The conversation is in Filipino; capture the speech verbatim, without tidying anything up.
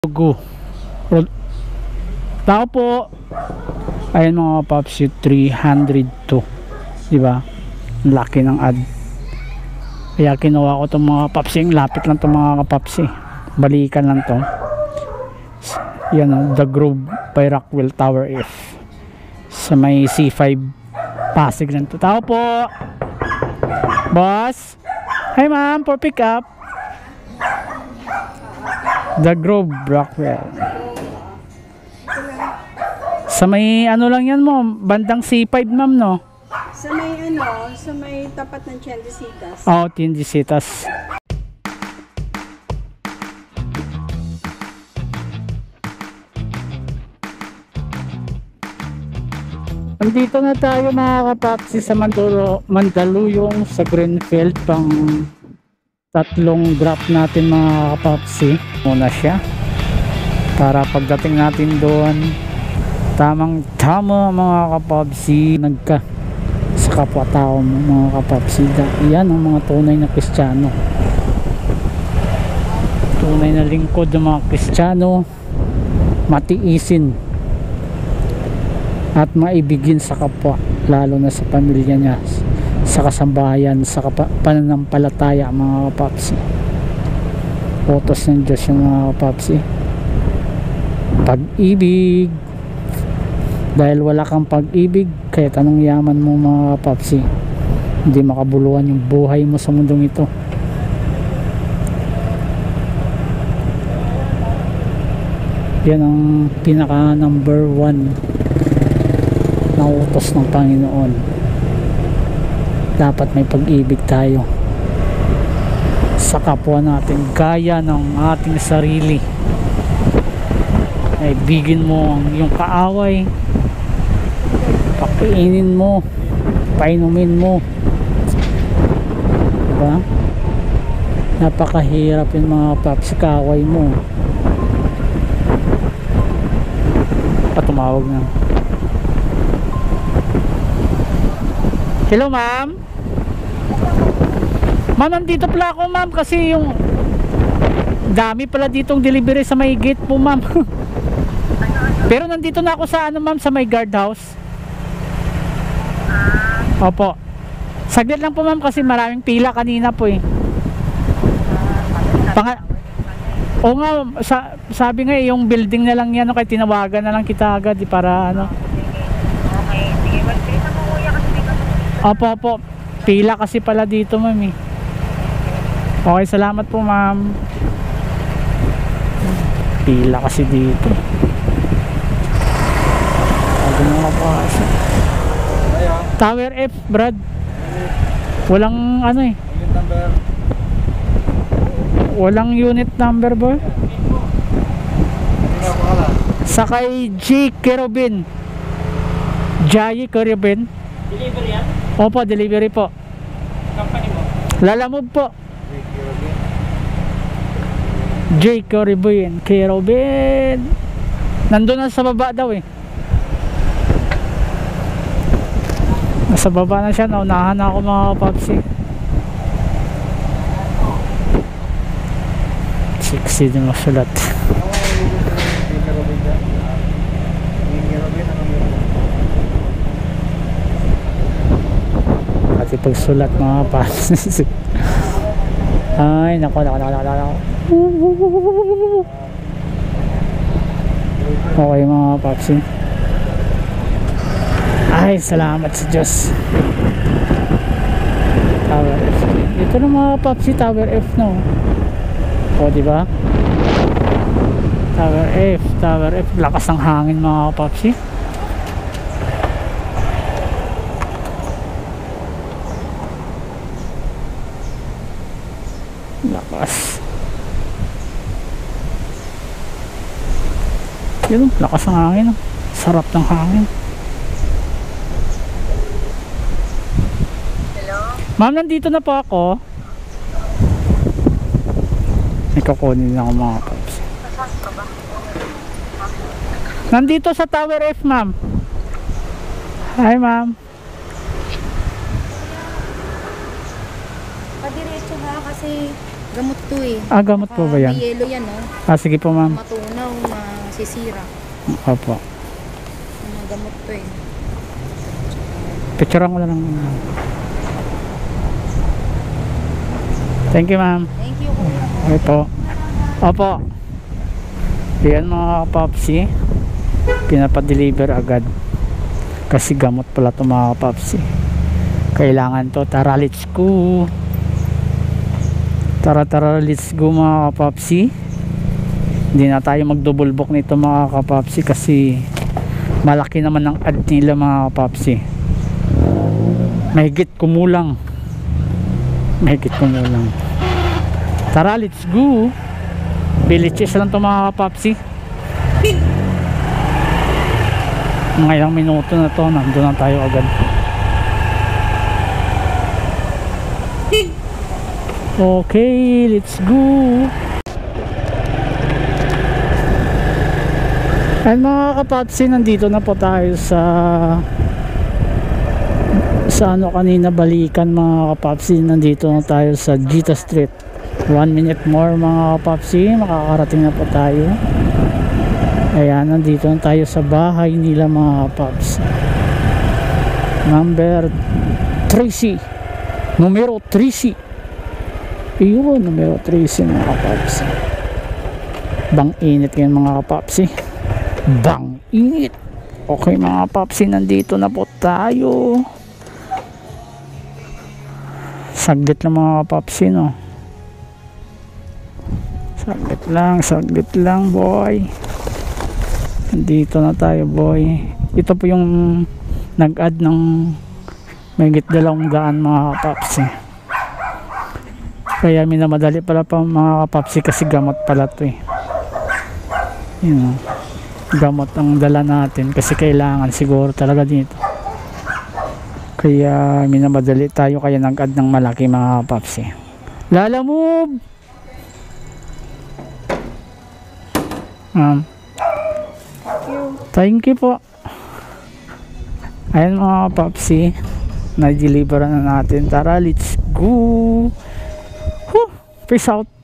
Go. Tao po. Ayun mga kapapsi, three hundred two. Diba? Laki ng ad. Kaya kinuha ko itong mga kapapsi. Lapit lang itong mga kapapsi. Balikan lang to. Yan o. The Grove by Rockwell Tower F. Sa may C five Pasig lang to. Tao po. Boss. Hi ma'am, for pick up. The Grove, Rockwell. Sa may ano lang yan mo, bandang C five ma'am no? Sa may ano, sa may tapat ng Tiendesitas. Oo, oh, Tiendesitas. Nandito na tayo mga kapapsi sa Mandalo, Mandaluyong sa Greenfield, pang tatlong drop natin mga kapapsi. Muna siya para pagdating natin doon tamang tama mga kapapsi, nagka sa kapwa-tao mga kapapsi. Yan ang mga tunay na Kristiyano, tunay na lingkod ng mga Kristiyano, matiisin at maibigin sa kapwa, lalo na sa pamilya niya, sa kasambahayan, sa pananampalataya mga kapapsi. Utos ng Diyos yung mga kapapsi, pag-ibig. Dahil wala kang pag-ibig, kahit anong yaman mo mga kapapsi, hindi makabuluhan yung buhay mo sa mundong ito. Yan ang pinaka number one na utos ng Panginoon. Dapat may pag-ibig tayo sa kapwa natin gaya ng ating sarili. Ibigin mo ang iyong kaaway, pakiinin mo, painumin mo, diba? Napakahirap yung mga paps, kaaway mo. Patumawag na. Hello ma'am. Ma'am, nandito pala ako ma'am, kasi yung dami pala ditong delivery sa may gate po ma'am. Pero nandito na ako sa ano ma'am, sa may guardhouse. Opo. Saglit lang po ma'am, kasi maraming pila kanina po eh. Pang o nga, sa, sabi nga eh, yung building na lang yan, no, kaya tinawagan na lang kita agad eh, para ano. Okay, sige. Magpilita mo kuya kasi dito. Opo, opo. Pila kasi pala dito ma'am eh. Okay, salamat po ma'am. Pila kasi dito. Tower F, Brad. Walang ano eh. Walang unit number ba? Sakay G. Kerubin. Jai Kerubin. Delivery yan? Opo, delivery po. Company mo? Lalamove po. J. Kerubin. Kerubin. Nandun na sa baba daw eh. Nasa baba na siya, naunahan na ako mga kapapsi. Sexy din masulat. Pati pagsulat mga kapapsi. Ay nako nako nako nako. Okay mga kapapsi. Ay, salamat sa Diyos. Tower F. Ito na mga papsi, Tower F no. O, diba? Tower F, Tower F. Lakas ng hangin mga papsi. Lakas. Yun, lakas ng hangin. Sarap ng hangin. Ma'am, nandito na po ako. May kukunin lang ako mga paps. Nandito sa Tower F, ma'am. Hi, ma'am. Padiretso ha, kasi Gamot to eh. Ah, gamot po ba yan? May yelo yan, no? Ah, sige po ma'am. Matunaw, masisira. Opo. Mga gamot to eh. Picturean ko na lang. Thank you ma'am. Thank you, kuya. Okay po. Opo. Yan mga kapapsi. Pinapadeliver agad. Kasi gamot pala ito mga kapapsi. Kailangan to. Tara, let's go. Tara, tara, let's go mga kapapsi. Hindi na tayo mag-double book nito mga kapapsi kasi malaki naman ang ad nila mga kapapsi. Mahigit kumulang. Mahigit kumulang. Tara, let's go. Biliches lang ito mga kapapsi. Mga ilang minuto na to, nandun na tayo agad. Okay, let's go. At mga kapapsi, nandito na po tayo sa sa ano kanina balikan mga kapapsi. Nandito na tayo sa Gita Street. One minute more mga kapapsi, makakarating na po tayo. Ayan, nandito na tayo sa bahay nila mga kapapsi. Number three C. Numero three C. Iyon, numero three C mga kapapsi. Bang init ngayon mga kapapsi. Bang init. Okay mga kapapsi, nandito na po tayo. Saglit lang mga kapapsi, no? Saglit lang, saglit lang boy. Dito na tayo boy. Ito po yung nag-add ng mahigit dalawang daan mga kapapsi. Kaya minamadali pala pa mga kapapsi kasi gamot pala to eh. Yun, gamot ang dala natin kasi kailangan siguro talaga dito. Kaya minamadali tayo kaya nag-add ng malaki mga kapapsi. Lala move! Um, thank you po. Ayan mga kapapsi, na-deliver na natin. Tara, let's go. Whew, peace out.